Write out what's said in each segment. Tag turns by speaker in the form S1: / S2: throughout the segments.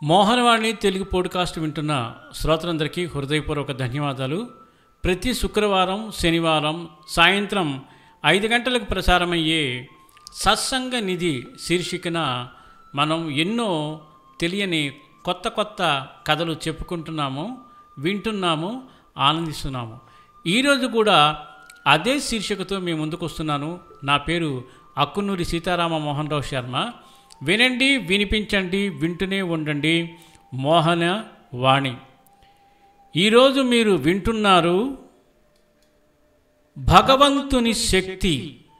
S1: Mohanavani Telugu podcast వింటున్న శ్రోతలందరికీ హృదయపూర్వక ధన్యవాదాలు. ప్రతి శుక్రవారం, శనివారం సాయంత్రం 5 గంటలకు ప్రసారమయ్యే సత్సంగ నిధి శీర్షికన మనం ఎన్నో తెలియని కొత్త కొత్త కథలు చెప్పుకుంటున్నాము, వింటున్నాము, ఆనందిస్తున్నాము. ఈరోజు కూడా అదే శీర్షికతో మేము ముందుకు వస్తున్నాను. నా పేరు అక్కునూరి సీతారామ మోహన్ రావు శర్మ. వినండి, వినిపించండి, వింటూనే ఉండండి మోహన వాణి. ఈరోజు మీరు వింటున్నారు భగవంతుని శక్తి.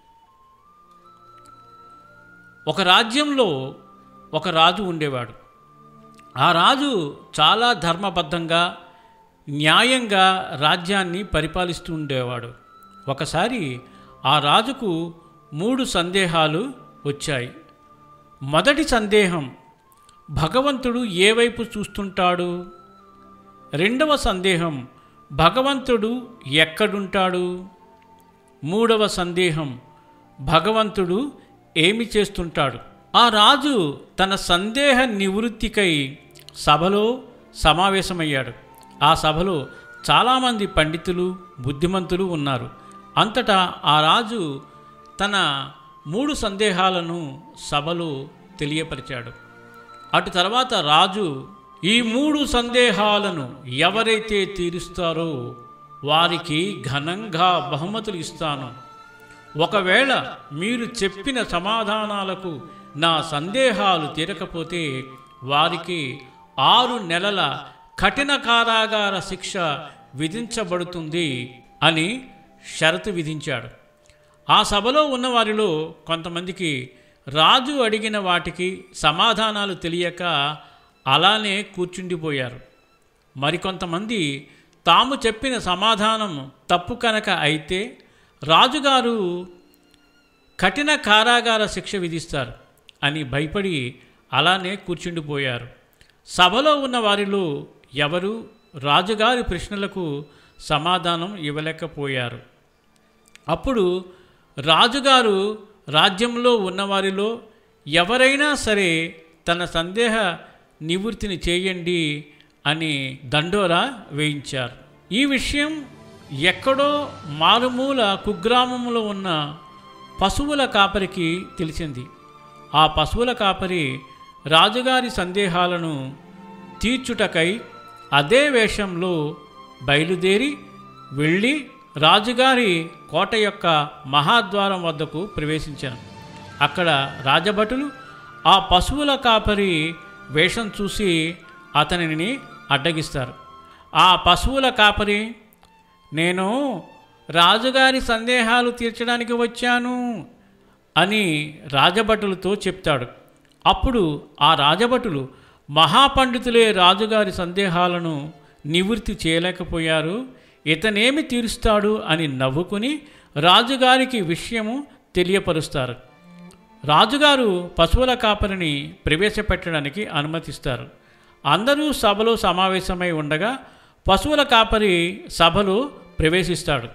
S1: ఒక రాజ్యంలో ఒక రాజు ఉండేవాడు. ఆ రాజు చాలా ధర్మబద్ధంగా, న్యాయంగా రాజ్యాన్ని పరిపాలిస్తూ ఉండేవాడు. ఒకసారి ఆ రాజుకు 3 సందేహాలు వచ్చాయి. మొదటి సందేహం, భగవంతుడు ఏ వైపు చూస్తుంటాడు? రెండవ సందేహం, భగవంతుడు ఎక్కడుంటాడు? మూడవ సందేహం, భగవంతుడు ఏమి చేస్తుంటాడు? ఆ రాజు తన సందేహ నివృత్తికై సభలో సమావేశమయ్యాడు. ఆ సభలో చాలామంది పండితులు, బుద్ధిమంతులు ఉన్నారు. అంతటా ఆ రాజు తన 3 సందేహాలను సభలో తెలియపరిచాడు. అటు తర్వాత రాజు, ఈ 3 సందేహాలను ఎవరైతే తీరుస్తారో వారికి ఘనంగా బహుమతులు ఇస్తాను. ఒకవేళ మీరు చెప్పిన సమాధానాలకు నా సందేహాలు తీరకపోతే వారికి 6 నెలల కఠిన కారాగార శిక్ష విధించబడుతుంది అని షరతు విధించాడు. ఆ సభలో ఉన్న వారిలో కొంతమందికి రాజు అడిగిన వాటికి సమాధానాలు తెలియక అలానే కూర్చుండిపోయారు. మరికొంతమంది తాము చెప్పిన సమాధానం తప్పు కనుక అయితే రాజుగారు కఠిన కారాగార శిక్ష విధిస్తారు అని భయపడి అలానే కూర్చుండిపోయారు. సభలో ఉన్న వారిలో ఎవరు రాజుగారి ప్రశ్నలకు సమాధానం ఇవ్వలేకపోయారు. అప్పుడు రాజుగారు రాజ్యంలో ఉన్నవారిలో ఎవరైనా సరే తన సందేహ నివృత్తిని చేయండి అని దండోరా వేయించారు. ఈ విషయం ఎక్కడో మారుమూల కుగ్రామంలో ఉన్న పశువుల కాపరికి తెలిసింది. ఆ పశువుల కాపరి రాజుగారి సందేహాలను తీర్చుటకై అదే వేషంలో బయలుదేరి వెళ్ళి రాజుగారి కోట యొక్క మహాద్వారం వద్దకు ప్రవేశించాను. అక్కడ రాజభటులు ఆ పశువుల కాపరి వేషం చూసి అతనిని అడ్డగిస్తారు. ఆ పశువుల కాపరి, నేను రాజుగారి సందేహాలు తీర్చడానికి వచ్చాను అని రాజభటులతో చెప్తాడు. అప్పుడు ఆ రాజభటులు, మహాపండితులే రాజుగారి సందేహాలను నివృత్తి చేయలేకపోయారు, ఇతనేమి తీరుస్తాడు అని నవ్వుకుని రాజుగారికి విషయము తెలియపరుస్తారు. రాజుగారు పశువుల కాపరిని ప్రవేశపెట్టడానికి అనుమతిస్తారు. అందరూ సభలో సమావేశమై ఉండగా పశువుల కాపరి సభలో ప్రవేశిస్తాడు.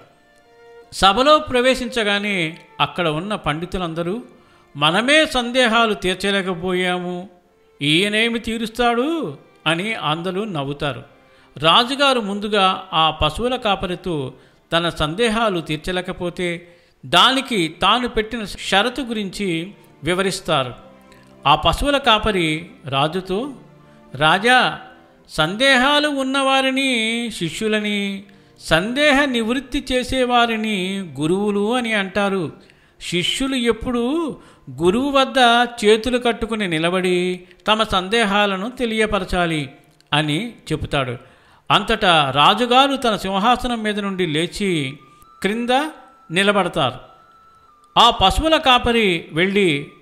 S1: సభలో ప్రవేశించగానే అక్కడ ఉన్న పండితులందరూ, మనమే సందేహాలు తీర్చలేకపోయాము, ఈయనేమి తీరుస్తాడు అని అందరూ నవ్వుతారు. రాజుగారు ముందుగా ఆ పశువుల కాపరితో తన సందేహాలు తీర్చలేకపోతే దానికి తాను పెట్టిన షరతు గురించి వివరిస్తారు. ఆ పశువుల కాపరి రాజుతో, రాజా, సందేహాలు ఉన్నవారిని శిష్యులని, సందేహ నివృత్తి చేసేవారిని గురువులు అని అంటారు. శిష్యులు ఎప్పుడూ గురువు వద్ద చేతులు కట్టుకుని నిలబడి తమ సందేహాలను తెలియపరచాలి అని చెబుతాడు. అంతటా రాజుగారు తన సింహాసనం మీద నుండి లేచి క్రింద నిలబడతారు. ఆ పశువుల కాపరి వెళ్ళి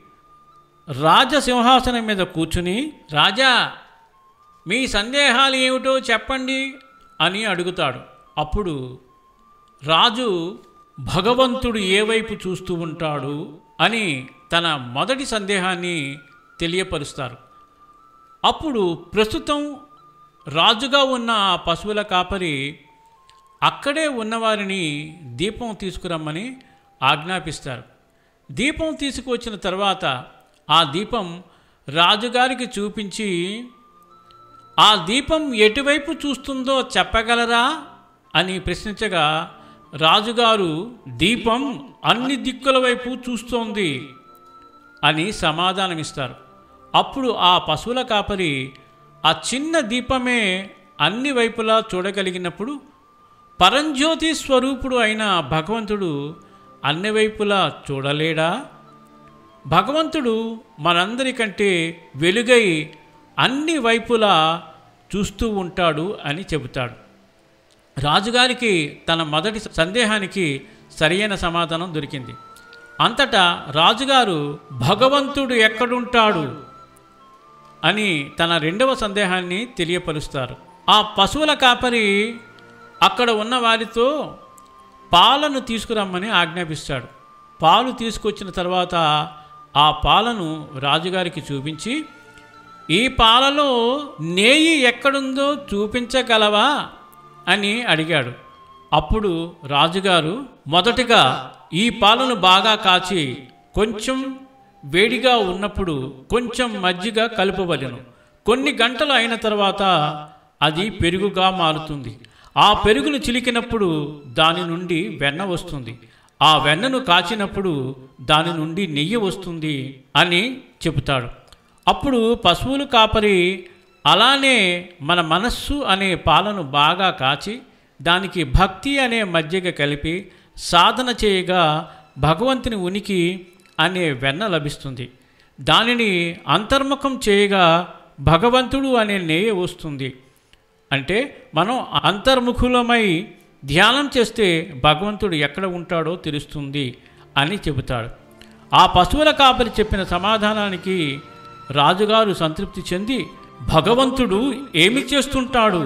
S1: రాజసింహాసనం మీద కూర్చుని, రాజా, మీ సందేహాలు ఏమిటో చెప్పండి అని అడుగుతాడు. అప్పుడు రాజు భగవంతుడు ఏ వైపు చూస్తూ ఉంటాడు అని తన మొదటి సందేహాన్ని తెలియపరుస్తారు. అప్పుడు ప్రస్తుతం రాజుగా ఉన్న ఆ పశువుల కాపరి అక్కడే ఉన్నవారిని దీపం తీసుకురమ్మని ఆజ్ఞాపిస్తారు. దీపం తీసుకువచ్చిన తర్వాత ఆ దీపం రాజుగారికి చూపించి, ఆ దీపం ఎటువైపు చూస్తుందో చెప్పగలరా అని ప్రశ్నించగా రాజుగారు దీపం అన్ని దిక్కుల వైపు చూస్తోంది అని సమాధానమిస్తారు. అప్పుడు ఆ పశువుల కాపరి ఆ చిన్న దీపమే అన్ని వైపులా చూడగలిగినప్పుడు పరంజ్యోతి స్వరూపుడు అయిన భగవంతుడు అన్ని వైపులా చూడలేడా? భగవంతుడు మనందరికంటే వెలుగై అన్ని వైపులా చూస్తూ ఉంటాడు అని చెబుతాడు. రాజుగారికి తన మొదటి సందేహానికి సరియైన సమాధానం దొరికింది. అంతటా రాజుగారు భగవంతుడు ఎక్కడుంటాడు అని తన రెండవ సందేహాన్ని తెలియపరుస్తారు. ఆ పశువుల కాపరి అక్కడ ఉన్న వారితో పాలను తీసుకురమ్మని ఆజ్ఞాపిస్తాడు. పాలు తీసుకొచ్చిన తర్వాత ఆ పాలను రాజుగారికి చూపించి, ఈ పాలలో నేయి ఎక్కడుందో చూపించగలవా అని అడిగాడు. అప్పుడు రాజుగారు మొదటగా ఈ పాలను బాగా కాచి కొంచెం వేడిగా ఉన్నప్పుడు కొంచెం మజ్జిగ కలుపవలెను. కొన్ని గంటలు అయిన తర్వాత అది పెరుగుగా మారుతుంది. ఆ పెరుగును చిలికినప్పుడు దాని నుండి వెన్న వస్తుంది. ఆ వెన్నను కాచినప్పుడు దాని నుండి నెయ్యి వస్తుంది అని చెబుతాడు. అప్పుడు పశువుల కాపరి అలానే మన మనస్సు అనే పాలను బాగా కాచి దానికి భక్తి అనే మజ్జిగ కలిపి సాధన చేయగా భగవంతుని ఉనికి అనే వెన్న లభిస్తుంది. దానిని అంతర్ముఖం చేయగా భగవంతుడు అనే నెయ్యి వస్తుంది. అంటే మనం అంతర్ముఖులమై ధ్యానం చేస్తే భగవంతుడు ఎక్కడ ఉంటాడో తెలుస్తుంది అని చెబుతాడు. ఆ పశువుల కాపరి చెప్పిన సమాధానానికి రాజుగారు సంతృప్తి చెంది భగవంతుడు ఏమి చేస్తుంటాడు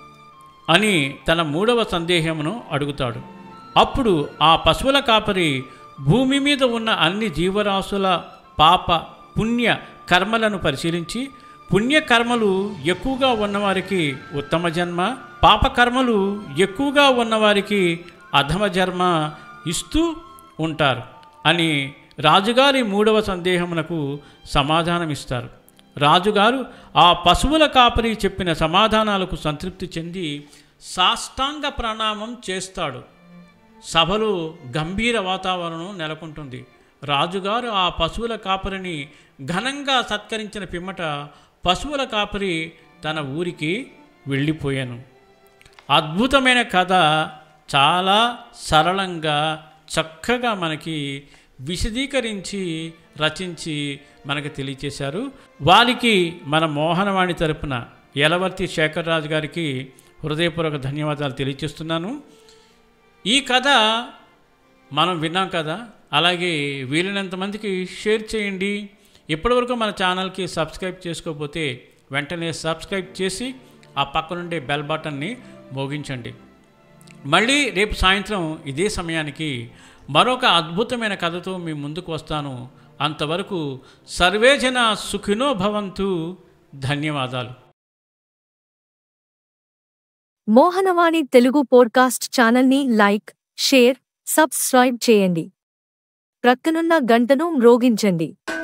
S1: అని తన మూడవ సందేహమును అడుగుతాడు. అప్పుడు ఆ పశువుల కాపరి భూమి మీద ఉన్న అన్ని జీవరాశుల పాప పుణ్య కర్మలను పరిశీలించి, పుణ్యకర్మలు ఎక్కువగా ఉన్నవారికి ఉత్తమ జన్మ, పాపకర్మలు ఎక్కువగా ఉన్నవారికి అధమ జన్మ ఇస్తూ ఉంటారు అని రాజుగారి మూడవ సందేహమునకు సమాధానమిస్తారు. రాజుగారు ఆ పశువుల కాపరి చెప్పిన సమాధానాలకు సంతృప్తి చెంది సాష్టాంగ ప్రణామం చేస్తాడు. సభలో గంభీర వాతావరణం నెలకొంటుంది. రాజుగారు ఆ పశువుల కాపరిని ఘనంగా సత్కరించిన పిమ్మట పశువుల కాపరి తన ఊరికి వెళ్ళిపోయాను. అద్భుతమైన కథ చాలా సరళంగా చక్కగా మనకి విశదీకరించి రచించి మనకు తెలియచేశారు. వారికి మన మోహనవాణి తరపున యలవర్తి శేఖర్రాజు గారికి హృదయపూర్వక ధన్యవాదాలు తెలియచేస్తున్నాను. ఈ కథ మనం విన్నాం కదా, అలాగే వీలైనంత మందికి షేర్ చేయండి. ఇప్పటివరకు మన ఛానల్కి సబ్స్క్రైబ్ చేసుకోకపోతే వెంటనే సబ్స్క్రైబ్ చేసి ఆ పక్కనుండే బెల్ బటన్ని మోగించండి. మళ్ళీ రేపు సాయంత్రం ఇదే సమయానికి మరొక అద్భుతమైన కథతో మీ ముందుకు వస్తాను. అంతవరకు సర్వే జన సుఖినో భవంతు. ధన్యవాదాలు.
S2: మోహనవాణి తెలుగు పోడ్కాస్ట్ ఛానల్ని లైక్, షేర్, సబ్స్క్రైబ్ చేయండి. ప్రక్కనున్న గంటను మ్రోగించండి.